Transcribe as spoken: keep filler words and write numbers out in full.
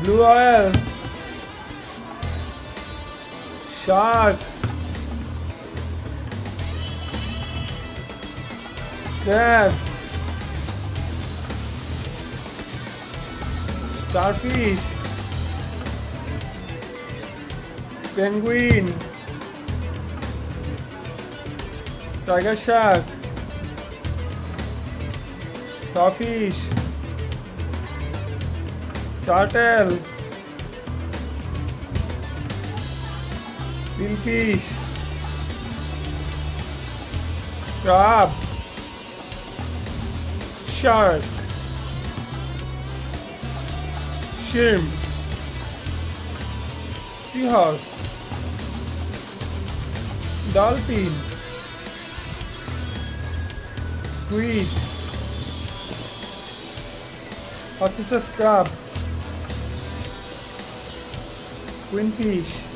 blue whale, shark, crab, starfish, penguin, tiger shark, sawfish, turtle, sealfish, crab, shark, shrimp, seahorse, dolphin, squid, oxysus crab, queenfish,